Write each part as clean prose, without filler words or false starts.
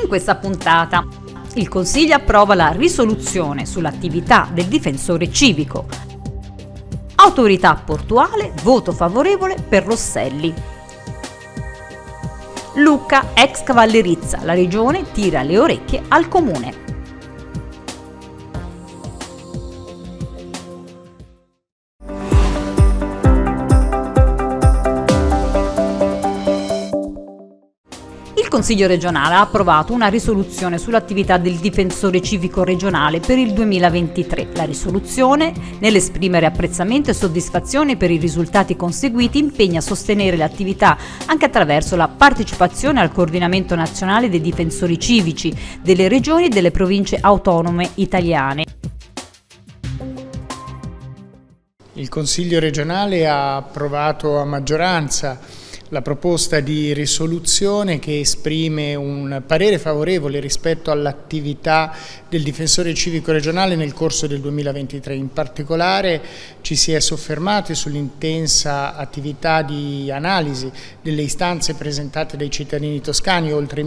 In questa puntata il Consiglio approva la risoluzione sull'attività del difensore civico. Autorità portuale, voto favorevole per Rosselli. Lucca, ex Cavallerizza, la regione tira le orecchie al comune. Il Consiglio regionale ha approvato una risoluzione sull'attività del difensore civico regionale per il 2023. La risoluzione, nell'esprimere apprezzamento e soddisfazione per i risultati conseguiti, impegna a sostenere l'attività anche attraverso la partecipazione al coordinamento nazionale dei difensori civici delle regioni e delle province autonome italiane. Il Consiglio regionale ha approvato a maggioranza la proposta di risoluzione che esprime un parere favorevole rispetto all'attività del difensore civico regionale nel corso del 2023. In particolare ci si è soffermati sull'intensa attività di analisi delle istanze presentate dai cittadini toscani, oltre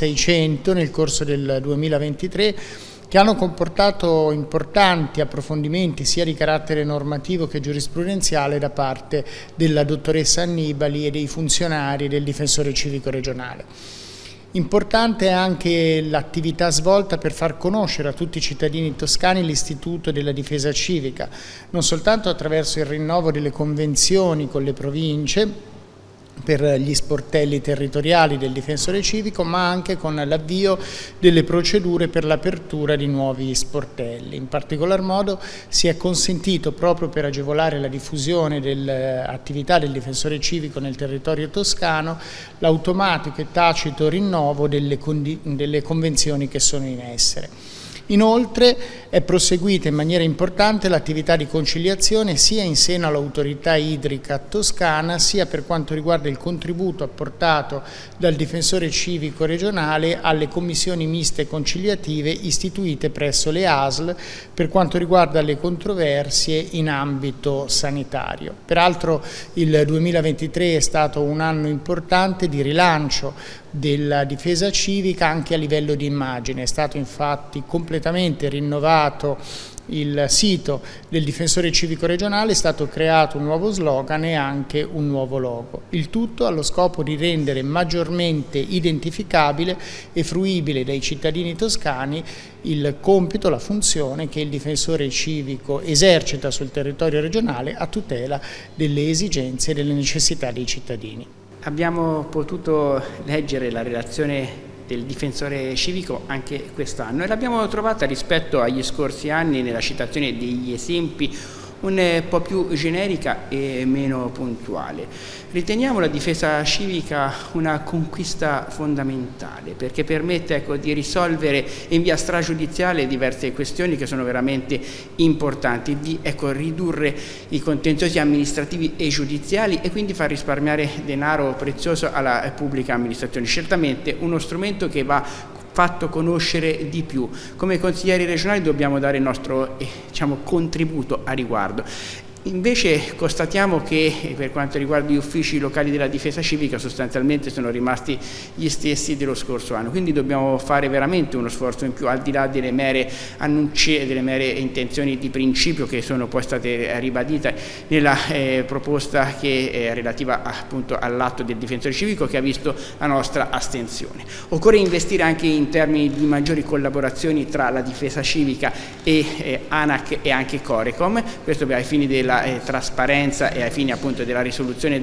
1600 nel corso del 2023, che hanno comportato importanti approfondimenti sia di carattere normativo che giurisprudenziale da parte della dottoressa Annibali e dei funzionari del difensore civico regionale. Importante è anche l'attività svolta per far conoscere a tutti i cittadini toscani l'istituto della difesa civica, non soltanto attraverso il rinnovo delle convenzioni con le province per gli sportelli territoriali del difensore civico, ma anche con l'avvio delle procedure per l'apertura di nuovi sportelli. In particolar modo si è consentito, proprio per agevolare la diffusione dell'attività del difensore civico nel territorio toscano, l'automatico e tacito rinnovo delle convenzioni che sono in essere. Inoltre è proseguita in maniera importante l'attività di conciliazione sia in seno all'autorità idrica toscana, sia per quanto riguarda il contributo apportato dal difensore civico regionale alle commissioni miste conciliative istituite presso le ASL per quanto riguarda le controversie in ambito sanitario. Peraltro il 2023 è stato un anno importante di rilancio della difesa civica anche a livello di immagine. È stato infatti completamente rinnovato il sito del difensore civico regionale, è stato creato un nuovo slogan e anche un nuovo logo. Il tutto allo scopo di rendere maggiormente identificabile e fruibile dai cittadini toscani il compito, la funzione che il difensore civico esercita sul territorio regionale a tutela delle esigenze e delle necessità dei cittadini. Abbiamo potuto leggere la relazione del difensore civico anche quest'anno e l'abbiamo trovata rispetto agli scorsi anni nella citazione degli esempi un po' più generica e meno puntuale. Riteniamo la difesa civica una conquista fondamentale perché permette di risolvere in via stragiudiziale diverse questioni che sono veramente importanti, di ridurre i contenziosi amministrativi e giudiziali e quindi far risparmiare denaro prezioso alla pubblica amministrazione. Certamente uno strumento che va fatto conoscere di più. Come consiglieri regionali dobbiamo dare il nostro contributo a riguardo. Invece constatiamo che per quanto riguarda gli uffici locali della difesa civica sostanzialmente sono rimasti gli stessi dello scorso anno, quindi dobbiamo fare veramente uno sforzo in più al di là delle mere annunci e delle mere intenzioni di principio che sono poi state ribadite nella proposta che è relativa appunto all'atto del difensore civico che ha visto la nostra astensione. Occorre investire anche in termini di maggiori collaborazioni tra la difesa civica e ANAC e anche Corecom, questo ai fini della trasparenza e ai fini appunto della risoluzione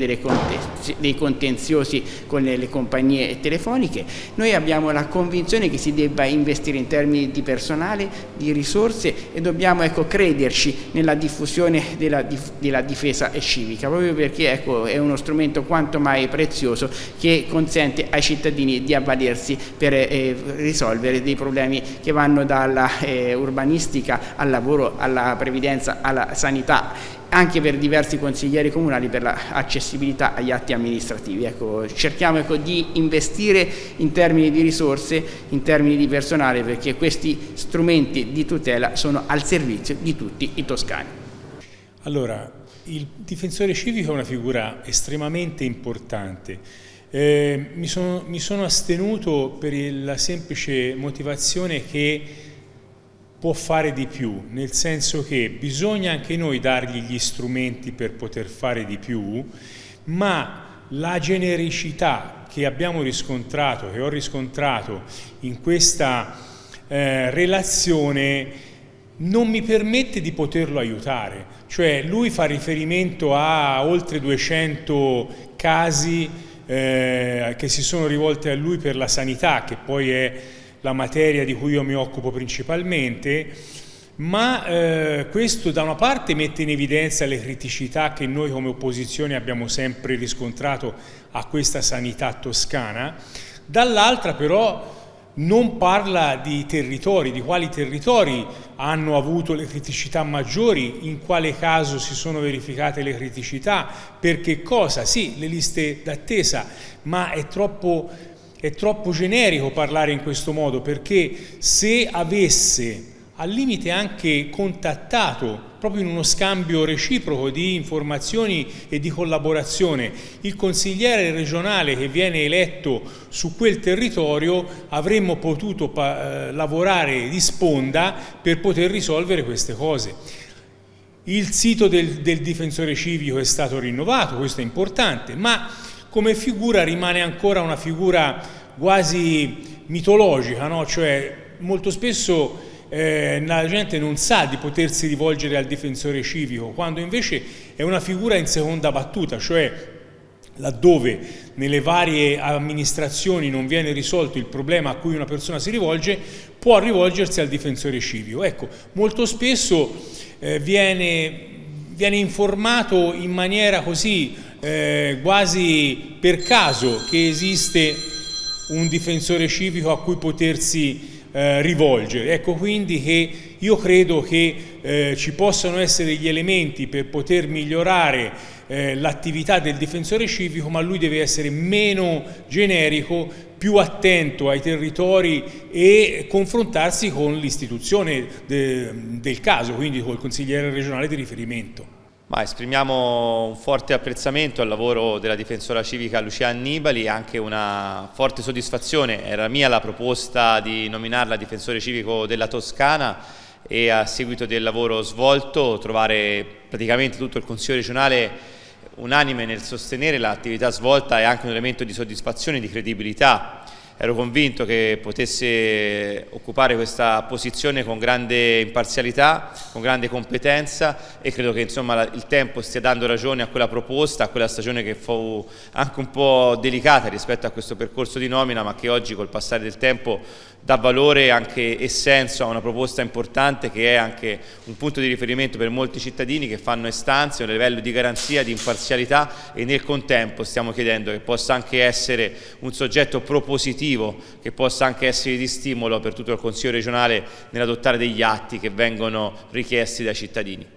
dei contenziosi con le compagnie telefoniche. Noi abbiamo la convinzione che si debba investire in termini di personale, di risorse e dobbiamo crederci nella diffusione della difesa civica, proprio perché è uno strumento quanto mai prezioso che consente ai cittadini di avvalersi per risolvere dei problemi che vanno dalla urbanistica al lavoro, alla previdenza, alla sanità, anche per diversi consiglieri comunali per l'accessibilità agli atti amministrativi. Cerchiamo di investire in termini di risorse, in termini di personale, perché questi strumenti di tutela sono al servizio di tutti i toscani. Allora, il difensore civico è una figura estremamente importante Mi sono astenuto per la semplice motivazione che può fare di più, nel senso che bisogna anche noi dargli gli strumenti per poter fare di più, ma la genericità che abbiamo riscontrato, che ho riscontrato in questa relazione, non mi permette di poterlo aiutare. Cioè lui fa riferimento a oltre 200 casi che si sono rivolti a lui per la sanità, che poi è la materia di cui io mi occupo principalmente, ma questo da una parte mette in evidenza le criticità che noi come opposizione abbiamo sempre riscontrato a questa sanità toscana, dall'altra però non parla di territori, di quali territori hanno avuto le criticità maggiori, in quale caso si sono verificate le criticità, per che cosa. Sì, le liste d'attesa, ma è troppo generico parlare in questo modo, perché se avesse al limite anche contattato, proprio in uno scambio reciproco di informazioni e di collaborazione, il consigliere regionale che viene eletto su quel territorio, avremmo potuto lavorare di sponda per poter risolvere queste cose. Il sito del difensore civico è stato rinnovato, questo è importante, ma come figura rimane ancora una figura quasi mitologica, no? Cioè molto spesso la gente non sa di potersi rivolgere al difensore civico, quando invece è una figura in seconda battuta, cioè laddove nelle varie amministrazioni non viene risolto il problema a cui una persona si rivolge, può rivolgersi al difensore civico. Ecco, molto spesso viene informato in maniera così quasi per caso che esiste un difensore civico a cui potersi rivolgere. Ecco quindi che io credo che ci possano essere gli elementi per poter migliorare l'attività del difensore civico, ma lui deve essere meno generico, più attento ai territori e confrontarsi con l'istituzione del caso, quindi col consigliere regionale di riferimento. Ma esprimiamo un forte apprezzamento al lavoro della difensora civica Lucia Annibali e anche una forte soddisfazione. Era mia la proposta di nominarla difensore civico della Toscana e a seguito del lavoro svolto trovare praticamente tutto il Consiglio regionale unanime nel sostenere l'attività svolta è anche un elemento di soddisfazione e di credibilità. Ero convinto che potesse occupare questa posizione con grande imparzialità, con grande competenza e credo che insomma il tempo stia dando ragione a quella proposta, a quella stagione che fu anche un po' delicata rispetto a questo percorso di nomina, ma che oggi col passare del tempo dà valore anche e senso a una proposta importante che è anche un punto di riferimento per molti cittadini che fanno istanze, un livello di garanzia, di imparzialità e nel contempo stiamo chiedendo che possa anche essere un soggetto propositivo, che possa anche essere di stimolo per tutto il Consiglio regionale nell'adottare degli atti che vengono richiesti dai cittadini.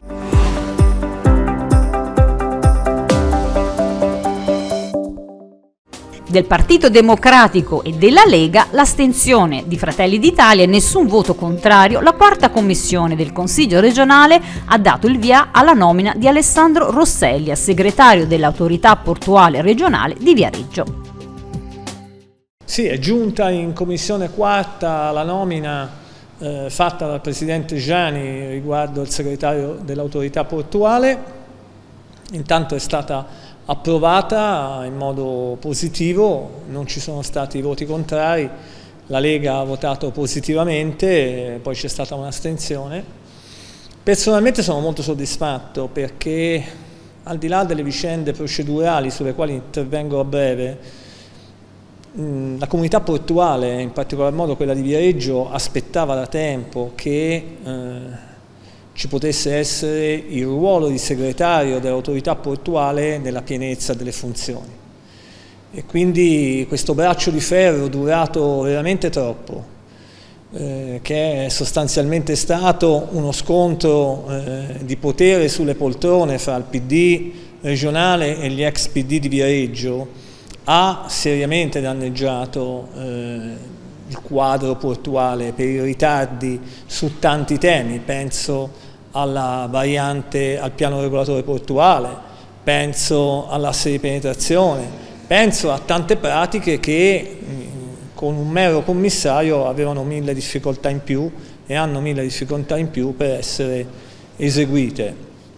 Del Partito Democratico e della Lega l'astensione di Fratelli d'Italia e nessun voto contrario, la quarta commissione del Consiglio regionale ha dato il via alla nomina di Alessandro Rosselli a segretario dell'autorità portuale regionale di Viareggio. Sì, è giunta in commissione quarta la nomina fatta dal presidente Giani riguardo il segretario dell'autorità portuale. Intanto è stata approvata in modo positivo, non ci sono stati voti contrari, la Lega ha votato positivamente, poi c'è stata un'astensione. Personalmente sono molto soddisfatto perché al di là delle vicende procedurali sulle quali intervengo a breve, la comunità portuale, in particolar modo quella di Viareggio, aspettava da tempo che ci potesse essere il ruolo di segretario dell'autorità portuale nella pienezza delle funzioni. E quindi questo braccio di ferro durato veramente troppo, che è sostanzialmente stato uno scontro di potere sulle poltrone fra il PD regionale e gli ex PD di Viareggio, ha seriamente danneggiato il quadro portuale per i ritardi su tanti temi. Penso alla variante al piano regolatore portuale, penso all'asse di penetrazione, Penso a tante pratiche che con un mero commissario avevano 1000 difficoltà in più e hanno 1000 difficoltà in più per essere eseguite.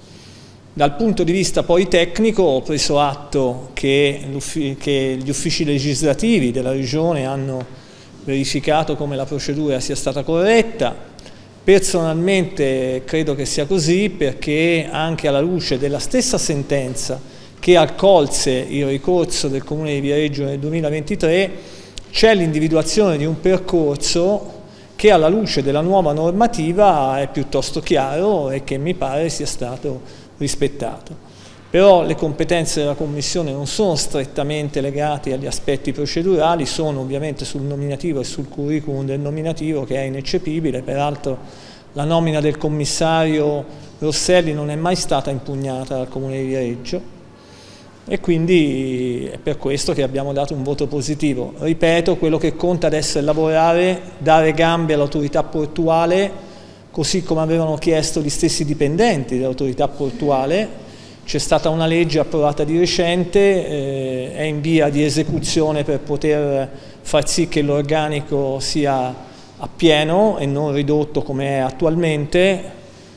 Dal punto di vista poi tecnico ho preso atto che gli uffici legislativi della Regione hanno verificato come la procedura sia stata corretta. Personalmente credo che sia così, perché anche alla luce della stessa sentenza che accolse il ricorso del Comune di Viareggio nel 2023, c'è l'individuazione di un percorso che alla luce della nuova normativa è piuttosto chiaro e che mi pare sia stato rispettato. Però le competenze della Commissione non sono strettamente legate agli aspetti procedurali, sono ovviamente sul nominativo e sul curriculum del nominativo, che è ineccepibile. Peraltro la nomina del commissario Rosselli non è mai stata impugnata dal Comune di Viareggio, e quindi è per questo che abbiamo dato un voto positivo. Ripeto, quello che conta adesso è lavorare, dare gambe all'autorità portuale, così come avevano chiesto gli stessi dipendenti dell'autorità portuale. C'è stata una legge approvata di recente, è in via di esecuzione per poter far sì che l'organico sia a pieno e non ridotto come è attualmente.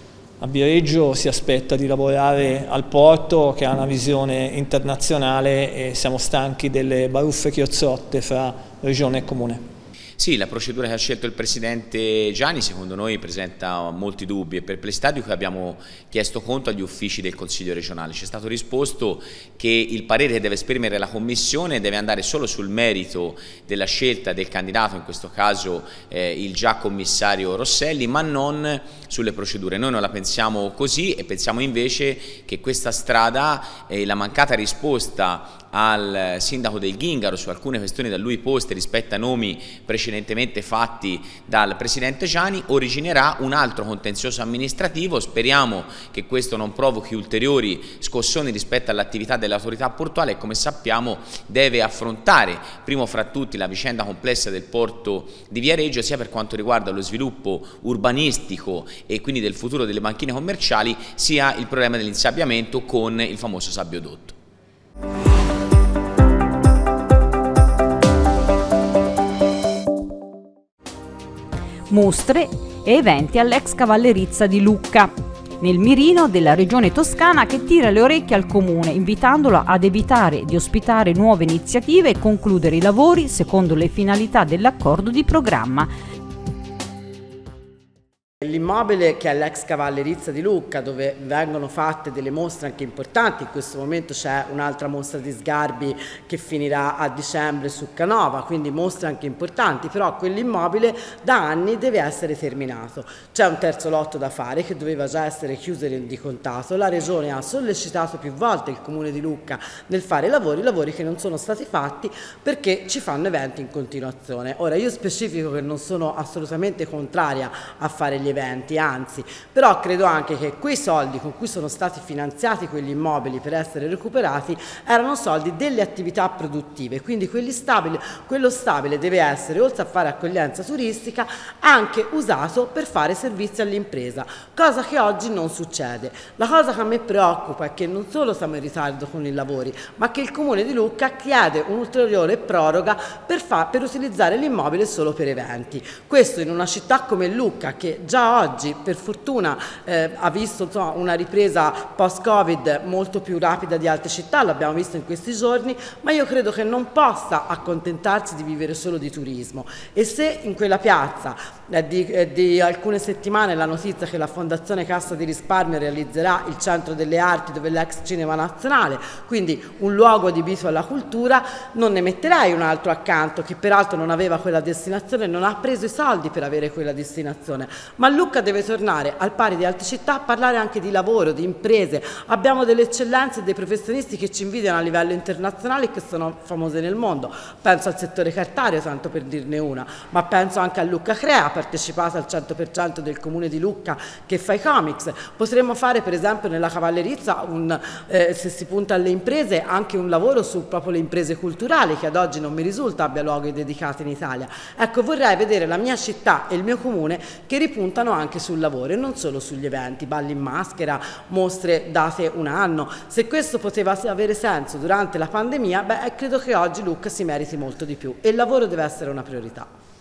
A Viareggio si aspetta di lavorare al porto, che ha una visione internazionale, e siamo stanchi delle baruffe chiozzotte fra Regione e Comune. Sì, la procedura che ha scelto il Presidente Gianni secondo noi presenta molti dubbi e perplessità, di cui abbiamo chiesto conto agli uffici del Consiglio regionale. Ci è stato risposto che il parere che deve esprimere la Commissione deve andare solo sul merito della scelta del candidato, in questo caso il già commissario Rosselli, ma non sulle procedure. Noi non la pensiamo così e pensiamo invece che questa strada e la mancata risposta al sindaco del Gingaro su alcune questioni da lui poste rispetto a nomi precedentemente fatti dal Presidente Gianni originerà un altro contenzioso amministrativo. Speriamo che questo non provochi ulteriori scossoni rispetto all'attività dell'autorità portuale, e come sappiamo deve affrontare primo fra tutti la vicenda complessa del porto di Viareggio, sia per quanto riguarda lo sviluppo urbanistico e quindi del futuro delle banchine commerciali, sia il problema dell'insabbiamento con il famoso sabbiodotto. Mostre e eventi all'ex Cavallerizza di Lucca, nel mirino della regione toscana, che tira le orecchie al comune, invitandolo ad evitare di ospitare nuove iniziative e concludere i lavori secondo le finalità dell'accordo di programma. L'immobile che è l'ex Cavallerizza di Lucca, dove vengono fatte delle mostre anche importanti. In questo momento c'è un'altra mostra di Sgarbi che finirà a dicembre su Canova, quindi mostre anche importanti, però quell'immobile da anni deve essere terminato. C'è un terzo lotto da fare che doveva già essere chiuso e rendicontato. La Regione ha sollecitato più volte il Comune di Lucca nel fare lavori che non sono stati fatti perché ci fanno eventi in continuazione. Ora, io specifico che non sono assolutamente contraria a fare gli eventi, anzi, però credo anche che quei soldi con cui sono stati finanziati quegli immobili per essere recuperati erano soldi delle attività produttive, quindi quello stabile deve essere, oltre a fare accoglienza turistica, anche usato per fare servizi all'impresa, cosa che oggi non succede. La cosa che a me preoccupa è che non solo siamo in ritardo con i lavori, ma che il Comune di Lucca chiede un'ulteriore proroga per utilizzare l'immobile solo per eventi. Questo in una città come Lucca, che già oggi per fortuna ha visto una ripresa post-Covid molto più rapida di altre città, l'abbiamo visto in questi giorni, ma io credo che non possa accontentarsi di vivere solo di turismo. E se in quella piazza di alcune settimane la notizia che la Fondazione Cassa di Risparmio realizzerà il Centro delle Arti, dove l'ex Cinema Nazionale, quindi un luogo adibito alla cultura, non ne metterei un altro accanto che peraltro non aveva quella destinazione, non ha preso i soldi per avere quella destinazione, ma Lucca deve tornare al pari di altre città a parlare anche di lavoro, di imprese. Abbiamo delle eccellenze e dei professionisti che ci invidiano a livello internazionale e che sono famose nel mondo. Penso al settore cartario, tanto per dirne una, ma penso anche a Lucca Crea, partecipata al 100% del Comune di Lucca, che fa i comics. Potremmo fare per esempio nella Cavallerizza, se si punta alle imprese, anche un lavoro su proprio le imprese culturali, che ad oggi non mi risulta abbia luoghi dedicati in Italia. Ecco, vorrei vedere la mia città e il mio comune che ripuntano puntano anche sul lavoro e non solo sugli eventi, balli in maschera, mostre date un anno. Se questo poteva avere senso durante la pandemia, beh, credo che oggi Lucca si meriti molto di più e il lavoro deve essere una priorità.